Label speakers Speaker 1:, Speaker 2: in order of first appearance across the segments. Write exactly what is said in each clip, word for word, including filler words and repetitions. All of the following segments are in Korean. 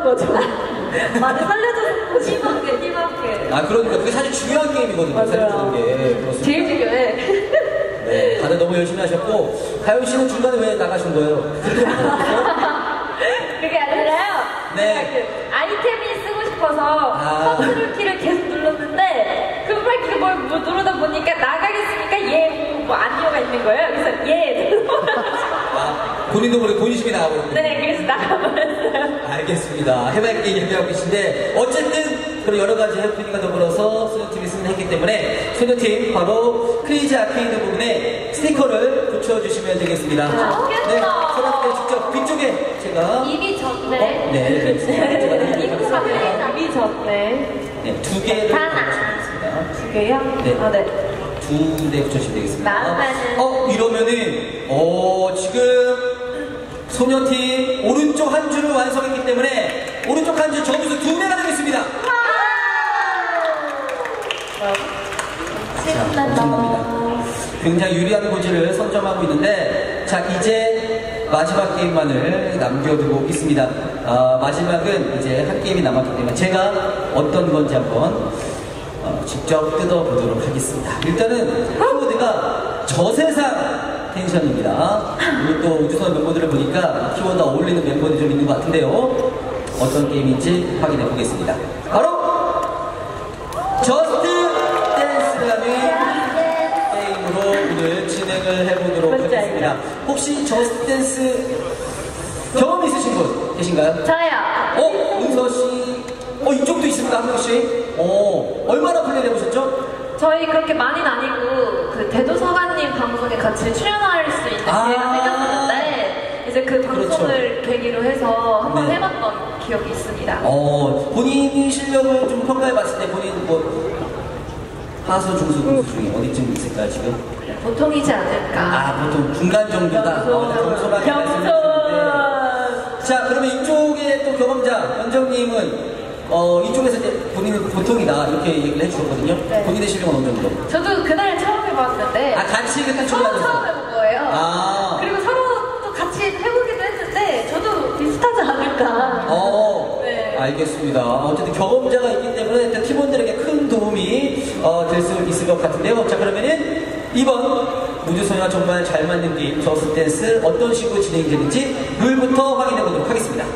Speaker 1: 거죠. 많이 살려줘서 힘없게, 힘없게.
Speaker 2: 아, 그러니까 그게 사실 중요한 게임이거든요. 살려주는 게. 그렇습니다.
Speaker 1: 제일 중요해.
Speaker 2: 네, 다들 너무 열심히 하셨고, 가연 씨는 중간에 왜 나가신 거예요?
Speaker 1: 그게 아니라요.
Speaker 2: 네.
Speaker 1: 그 아이템이 쓰고 싶어서
Speaker 2: 아.
Speaker 1: 컨트롤 키를 계속 눌렀는데 금발 키를 뭘, 뭐 누르다 보니까 나가겠으니까 예, 뭐 아니요가 있는 거예요. 그래서 예.
Speaker 2: 아, 본인도 모르게 본인심이 나가버렸군요.
Speaker 1: 네, 그래서 나가버렸어요.
Speaker 2: 알겠습니다. 해맑게 얘기하고 계신데, 어쨌든, 그런 여러 가지 해프닝과 더불어서 소녀팀이 승리했기 때문에, 소녀팀 바로 크레이지 아케이드 부분에 스티커를 붙여주시면 되겠습니다.
Speaker 1: 좋겠다.
Speaker 2: 네, 소녀팀 직접 뒤쪽에 제가.
Speaker 1: 이미 졌네.
Speaker 2: 어? 네, 네. 제가 드리도록 하겠습니다.
Speaker 1: 이미 졌네.
Speaker 2: 네, 두 개를
Speaker 1: 하나.
Speaker 2: 붙여주시겠습니다.
Speaker 1: 두 개요?
Speaker 2: 네.
Speaker 1: 아, 네.
Speaker 2: 두 대 붙여주시면 되겠습니다.
Speaker 1: 나는.
Speaker 2: 어, 이러면은, 어, 지금, 소녀팀 오른쪽 한 줄을 완성했기 때문에 오른쪽 한 줄 점수 두 배가 되겠습니다. 자, 엄청납니다. 굉장히 유리한 고지를 선점하고 있는데, 자, 이제 마지막 게임만을 남겨두고 있습니다. 아, 마지막은 이제 한 게임이 남았기 때문에 제가 어떤 건지 한번 어, 직접 뜯어보도록 하겠습니다. 일단은 키워드가 저세상 텐션입니다. 그리고 또 우주선 멤버들을 보니까 키워드 어울리는 멤버들이 좀 있는 것 같은데요. 어떤 게임인지 확인해 보겠습니다. 바로 저스트 댄스라는 게임으로 오늘 진행을 해보도록 하겠습니다. 혹시 저스트 댄스 경험 있으신 분 계신가요?
Speaker 1: 저요.
Speaker 2: 어? 은서 씨? 어, 이쪽도 있습니다, 한 명씩. 어, 얼마나 플레이 해보셨죠?
Speaker 1: 저희 그렇게 많이는 아니고 그 대도서관님 방송에 같이 출연할 수 있는
Speaker 2: 아
Speaker 1: 기회가 생겼었는데 이제 그 방송을 그렇죠. 계기로 해서 한번
Speaker 2: 네.
Speaker 1: 해봤던 기억이 있습니다.
Speaker 2: 어, 본인이 실력을 좀 평가해봤을 때 본인 뭐 하수, 중수, 공수 중에 어디쯤 있을까요, 지금?
Speaker 1: 보통이지 않을까.
Speaker 2: 아, 보통 중간 정도다.
Speaker 1: 겸손.
Speaker 2: 어, 겸손하게
Speaker 1: 겸손.
Speaker 2: 말씀하셨는데. 자, 그러면 이쪽에 또 경험자, 연정님은 어, 이쪽에서 이제 본인은 보통이다 이렇게 얘기를 해주셨거든요.
Speaker 1: 네.
Speaker 2: 본인의 실력은 어느 정도?
Speaker 1: 저도 그날 처음 해봤는데
Speaker 2: 아, 같이 그때
Speaker 1: 서로
Speaker 2: 준비하셨어요?
Speaker 1: 처음 해본 거예요.
Speaker 2: 아.
Speaker 1: 그리고 서로 또 같이 해보기도 했는데 저도 비슷하지 않을까.
Speaker 2: 어,
Speaker 1: 네.
Speaker 2: 알겠습니다. 어쨌든 경험자가 있기 때문에 일단 팀원들에게 큰 도움이 어, 될 수 있을 것 같은데요. 자, 그러면은 이번 우주소녀와 정말 잘 맞는 게임 저스트 댄스 어떤 식으로 진행되는지 룰부터 확인해 보도록 하겠습니다.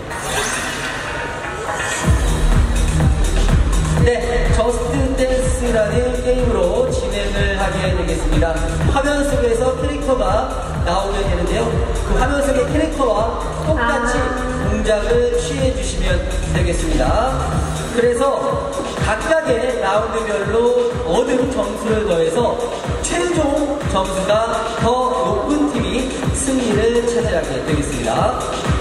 Speaker 2: 네, 저스트 댄스라는 게임으로 진행을 하게 되겠습니다. 화면 속에서 캐릭터가 나오게 되는데요. 그 화면 속의 캐릭터와 똑같이
Speaker 1: 아.
Speaker 2: 동작을 취해주시면 되겠습니다. 그래서 각각의 라운드별로 얻은 점수를 더해서 최종 점수가 더 높은 팀이 승리를 차지하게 되겠습니다.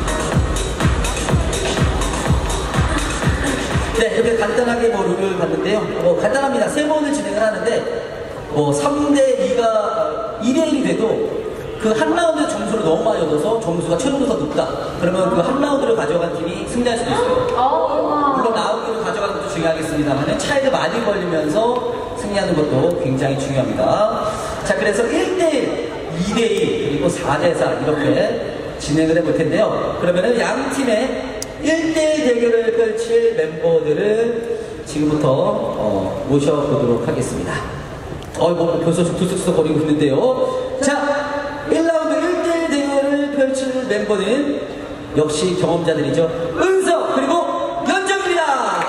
Speaker 2: 네, 이렇게 간단하게 뭐 룰을 봤는데요. 뭐 간단합니다. 세 번을 진행을 하는데 뭐 삼 대 이가 이 대 일이 돼도 그 한 라운드 점수를 너무 많이 얻어서 점수가 최종도 더 높다. 그러면 그 한 라운드를 가져간 팀이 승리할 수도 있어요. 물론 라운드를 가져가는 것도 중요하겠습니다만 차이를 많이 벌리면서 승리하는 것도 굉장히 중요합니다. 자, 그래서 일 대 일, 이 대 이, 그리고 사 대 사 이렇게 진행을 해볼 텐데요. 그러면은 양 팀의 일 대 일 대결을 펼칠 멤버들을 지금부터 어, 모셔보도록 하겠습니다. 어, 뭐 벌써 두둑두둑 거리고 있는데요. 자, 일 라운드 일 대 일 대결을 펼칠 멤버는 역시 경험자들이죠. 은서 그리고 연정입니다.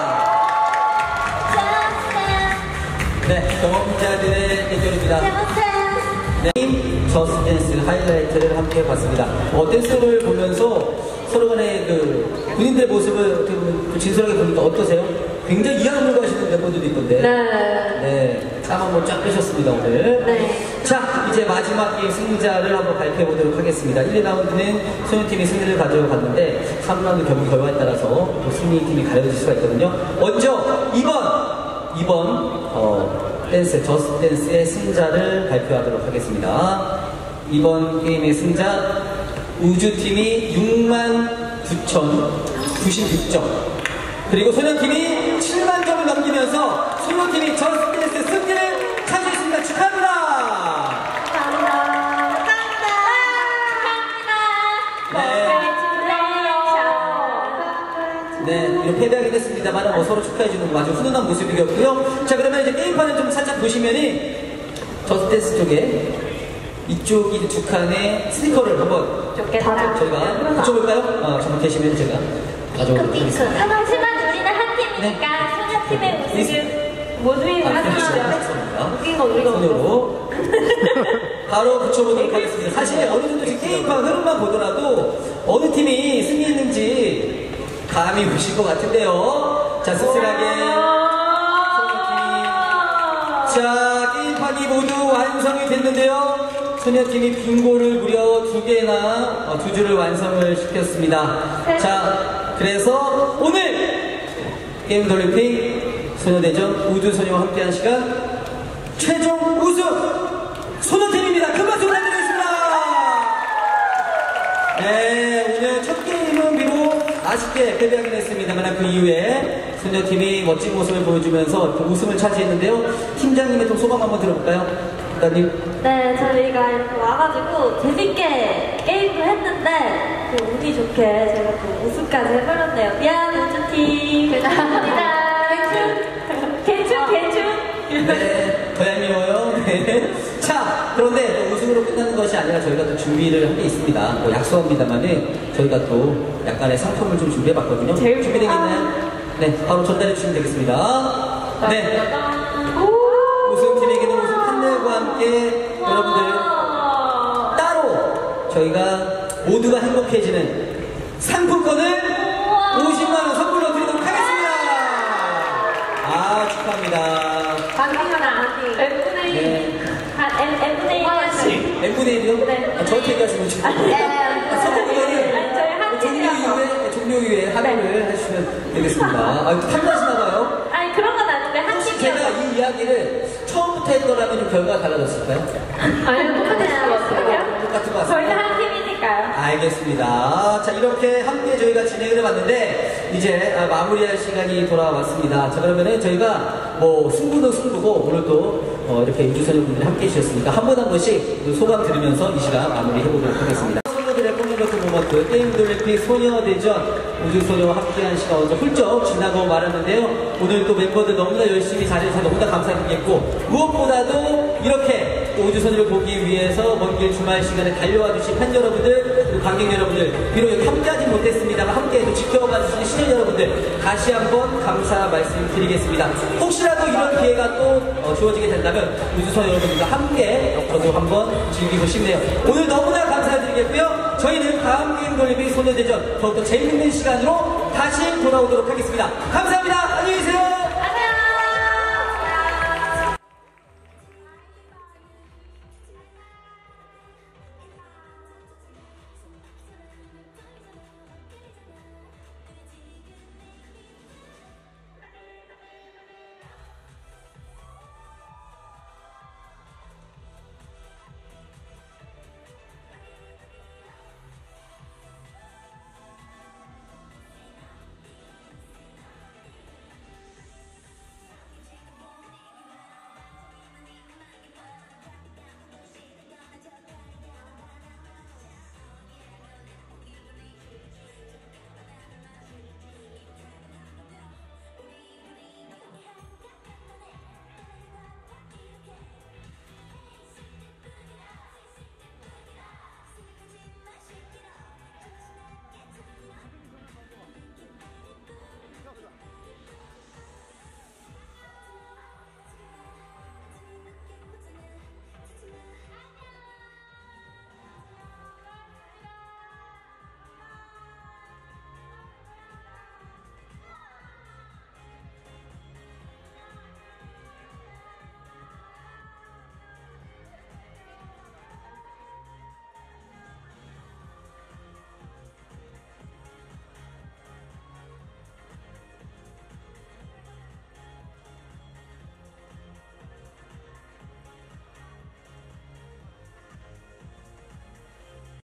Speaker 2: 네, 경험자들의 대결입니다. 네, 저스트 댄스 하이라이트를 함께 봤습니다. 어, 댄스를 보면서 서로 간의 그 본인들의 모습을 어떻게 보면 진솔하게 보니까 어떠세요? 굉장히 이해하는 하시는 멤버들도 있던데.
Speaker 1: 네.
Speaker 2: 네. 땀 한번 쫙 빼셨습니다, 오늘.
Speaker 1: 네.
Speaker 2: 자, 이제 마지막 게임 승자를 한번 발표해 보도록 하겠습니다. 일, 이 라운드는 소녀팀이 승리를 가져갔는데, 삼 라운드 경기 결과에 따라서 또 승리팀이 가려질 수가 있거든요. 먼저, 이번, 이번, 어, 댄스, 저스트 댄스의 승자를 발표하도록 하겠습니다. 이번 게임의 승자, 우주팀이 육만 구천구십육 점. 그리고 소녀팀이 칠만 점을 넘기면서 소녀팀이 저스트 댄스 승리를 차지했습니다. 축하합니다.
Speaker 1: 감사합니다. 감사합니다.
Speaker 2: 네. 했습니다만 어, 서로 축하해주는 아주 훈훈한 모습이었고요. 자, 그러면 이제 게임판을 좀 살짝 보시면은 저스트댄스 쪽에 이쪽이 두 칸의 스티커를 한번
Speaker 1: 좋겠다.
Speaker 2: 저희가 붙여볼까요? 어, 잠깐 계시면 제가 가져오도록 하겠습니다.
Speaker 1: 하지만 우리는 한 팀이니까 소녀팀의 우승을 모두의
Speaker 2: 아,
Speaker 1: 하나. 웃긴 거 우리가
Speaker 2: 손으로 바로 붙여보도록 하겠습니다. 사실 어느 정도 지금 게임판 흐름만 보더라도 어느 팀이 승리했는지 감이 오실 것 같은데요. 자, 씁쓸하게 소녀팀이, 자, 게임판이 모두 완성이 됐는데요. 소녀팀이 빙고를 무려 두 개나 어, 두 줄을 완성을 시켰습니다. 자, 그래서 오늘 게임 돌리핑 소녀대전 우주소녀와 함께한 시간 최종 우승 소녀팀입니다. 큰 박수 부탁드리겠습니다. 네, 오늘 첫 게임은 비록 아쉽게 패배하긴 했습니다만 그 이후에 소녀팀이 멋진 모습을 보여주면서 그 우승을 차지했는데요. 팀장님의 좀 소감 한번 들어볼까요? 부장님.
Speaker 1: 네, 저희가 이렇게 와가지고 재밌게 게임을 했는데 그 운이 좋게 제가 또 우승까지 해버렸네요. 미안, 우주팀. 감사합니다. 괜찮, 괜찮.
Speaker 2: 네, 더 얄미워요. 네. 자, 그런데 우승으로 끝나는 것이 아니라 저희가 또 준비를 한 게 있습니다. 뭐 약속합니다만은 저희가 또 약간의 상품을 좀 준비해봤거든요. 준비되겠나요? 네, 바로 전달해 주시면 되겠습니다. 네. 우승팀에게는 우승 판넬과 함께 여러분들 따로 저희가 모두가 행복해지는 상품권을 오십만 원 선물로 드리도록 하겠습니다. 아, 축하합니다.
Speaker 1: 반갑습니다. M분의
Speaker 2: 네.
Speaker 1: M분의 일이었어요.
Speaker 2: N분의 일이요?
Speaker 1: 네.
Speaker 2: 아, 저한테 얘기하시면 지금.
Speaker 1: 네.
Speaker 2: 선물권을
Speaker 1: 저희 한
Speaker 2: 종료 이후에, 종료 이후에 합의를 해주시면 되겠습니다. 아, 탐나시나봐요?
Speaker 1: 아니, 그런 건 아닌데, 한
Speaker 2: 혹시
Speaker 1: 팀이요.
Speaker 2: 제가 이 이야기를 처음부터 했더라면 좀 결과가 달라졌을까요?
Speaker 1: 아니요, 똑같은 것 같아요.
Speaker 2: 똑같은 것 같습니다.
Speaker 1: 저희는 한 팀이니까요.
Speaker 2: 알겠습니다. 자, 이렇게 함께 저희가 진행을 해봤는데 이제 아, 마무리할 시간이 돌아왔습니다. 자, 그러면은 저희가 뭐 승부도 승부고 오늘 또 어, 이렇게 우주소녀분들이 함께 해주셨으니까 한 분 한 분씩 소감 들으면서 이 시간 마무리해보도록 하겠습니다. 소녀들의 뽕모먼트 모먼트 게임 돌리픽 소녀대전 우주소녀와 함께한 시간 어서 훌쩍 지나고 말았는데요. 오늘 또 멤버들 너무나 열심히 잘해주셔서 너무나 감사드리겠고 무엇보다도 이렇게 또 우주소녀를 보기 위해서 먼 길 주말 시간에 달려와 주신 팬 여러분들 그리고 관객 여러분들 비록 여기 함께하지 못했습니다만 함께해도 지켜봐 주신 시청 여러분들 다시 한번 감사 말씀드리겠습니다. 혹시라도 이런 기회가 또 어, 주어지게 된다면 우주소녀 여러분들과 함께 저도 한번 즐기고 싶네요. 오늘 너무나 감사드리겠고요. 저희는 다음 게임 돌리비 소녀대전 더욱더 재밌는 시간으로 다시 돌아오도록 하겠습니다. 감사합니다.